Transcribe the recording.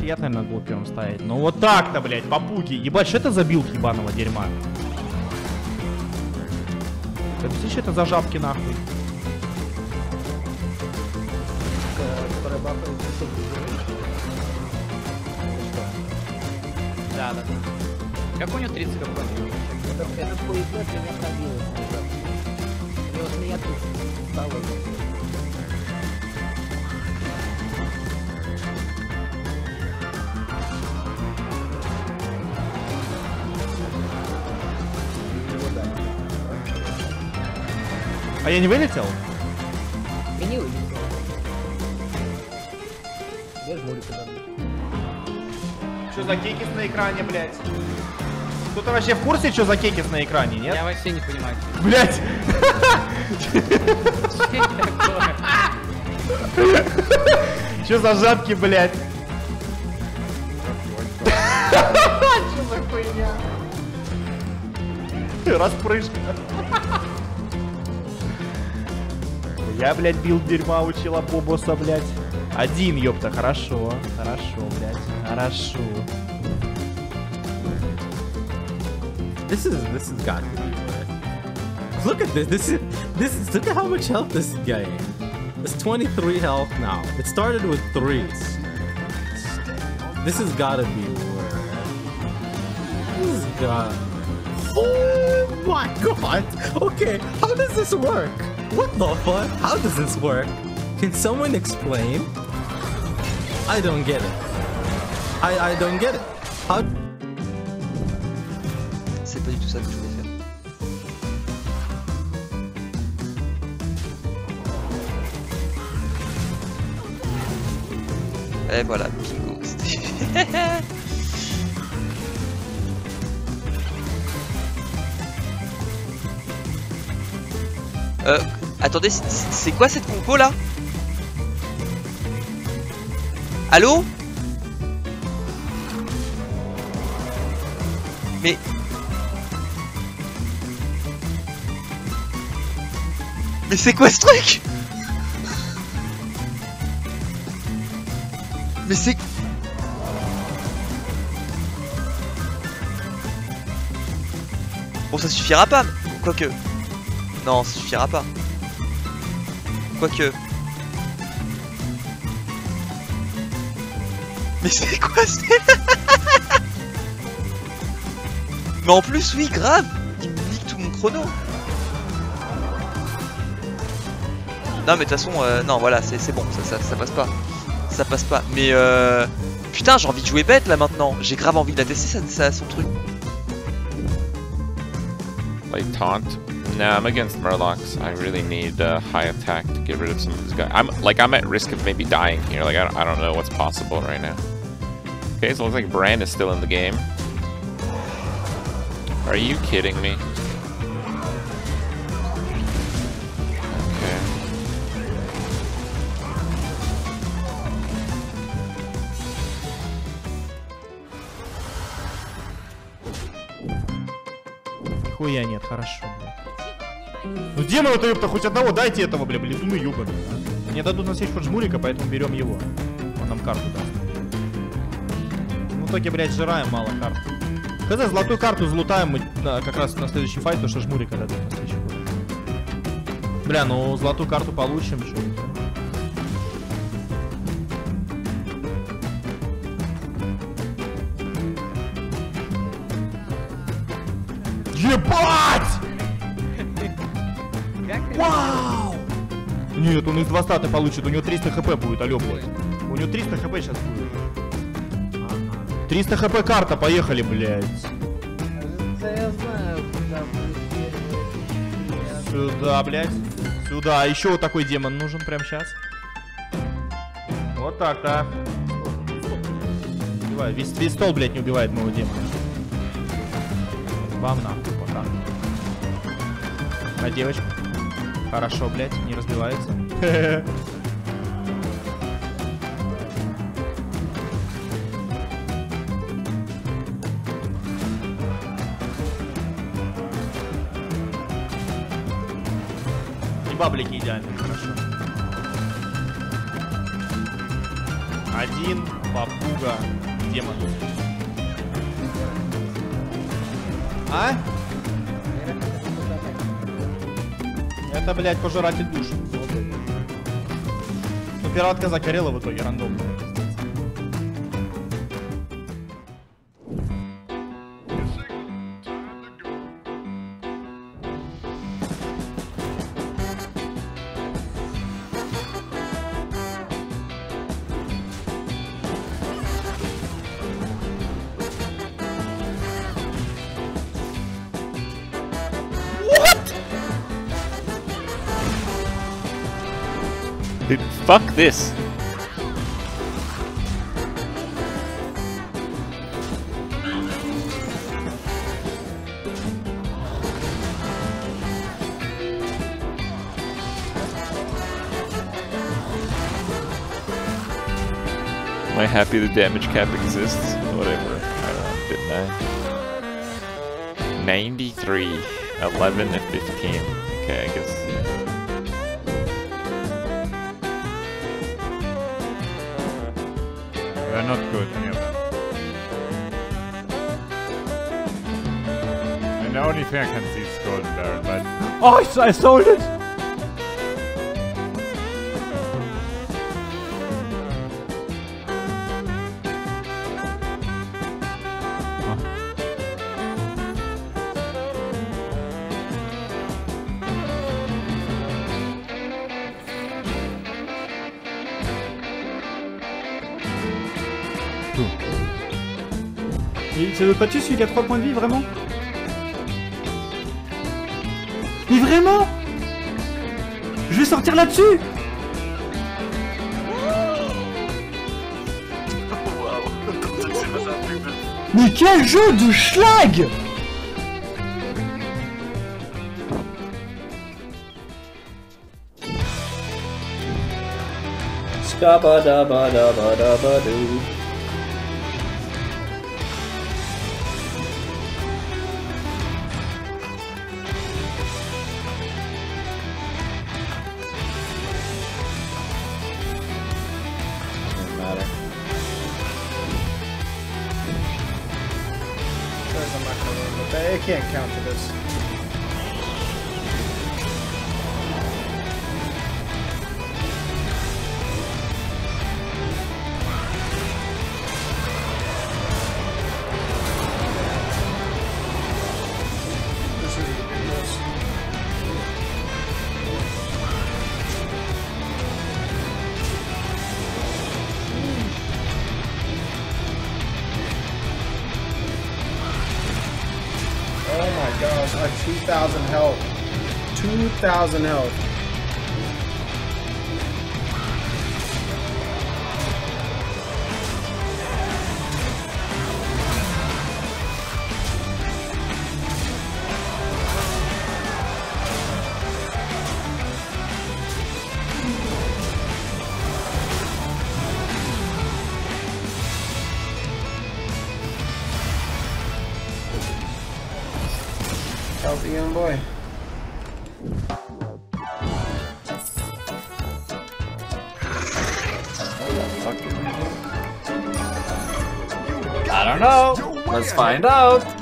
я, наверное, буду первым стоять. Ну вот так-то, блядь, попуги. Ебать, что это за билд ебаного дерьма? Что это за жабки нахуй? Да. Как у него 30 хп? Этот хуеплет меня пробил. И вот меня тут стало. А я не вылетел? Я не вылетел. Я жмурю куда-то. Что за кекис на экране, блядь? Кто-то вообще в курсе, что за кекис на экране, нет? Я вообще не понимаю. Блядь! Что за жабки, блядь? Что за хуйня? Распрыжка. Я, блядь, билд дерьма учила Бобоса, блядь. Один, ёпта, хорошо. Хорошо, блядь. Хорошо. This is got to be worth. Look at this. Look at how much health this guy. It's 23 health now. It started with 3s. This has gotta be worth. This has got. Oh my god! Okay, how does this work? What the fuck? How does this work? Can someone explain? I don't get it. I don't get it. How? C'est pas du tout ça que je voulais faire. Et voilà, bingo. Attendez, c'est quoi cette compo là? Allô? Mais... Mais c'est quoi ce truc? Mais c'est... Bon, ça suffira pas, quoique... Non, ça suffira pas. Quoique... Mais c'est quoi ce... Mais en plus, oui, grave. Il me nique tout mon chrono. Non, mais de toute façon, non, voilà, c'est bon, ça passe pas. Ça passe pas. Mais putain, j'ai envie de jouer bête là maintenant. J'ai grave envie de la tester, ça son truc. Like taunt? No, I'm against Murlocs. I really need high attack to get rid of some of these guys. I'm at risk of maybe dying here. Like I don't know what's possible right now. Okay, so it looks like Brand is still in the game. Are you kidding me? Okay. Нихуя нет, хорошо, блядь. Ну демона-то, ёпта, хоть одного дайте этого, бля, блядуны ёбаные. Мне дадут на сеть поджмурика, поэтому берем его. Он нам карту даст. В итоге, блядь, жираем мало карт. Когда золотую карту залутаем мы как раз на следующий файт, потому что жмурика дадут на следующий файт. Бля, ну золотую карту получим, что -то. Ебать! Вау! Нет, он из 2 стата получит, у него 300 хп будет, алё, блядь. У него 300 хп сейчас будет. 300 хп карта, поехали, блядь. Да я знаю, куда будет. Сюда, блядь. Сюда. Еще вот такой демон нужен прямо сейчас. Вот так-то. Убивает. Весь стол, блядь, не убивает моего демона. Вам нахуй пока. На девочку. Хорошо, блядь, не разбивается. И баблики идеально, хорошо. Один попуга демон. А? Это, блядь, пожиратель душ. Ну, пиратка загорела в итоге рандомно. Dude, fuck this. Am I happy the damage cap exists? Whatever. I don't know, didn't I? 93, 11 and 15. Okay, I guess. They're not good, any of them. And the only thing I can see is Golden Baron, but... Oh, I sold it! Et ça veut pas tuer celui qui a 3 points de vie, vraiment? Mais vraiment? Je vais sortir là-dessus! Mais quel jeu de schlag! Scabba-dabba-dabba-dabba-doo. I can't counter this. This is ridiculous. Oh my gosh, I have 2,000 health. 2,000 health. Healthy young boy. I don't know. Let's find out.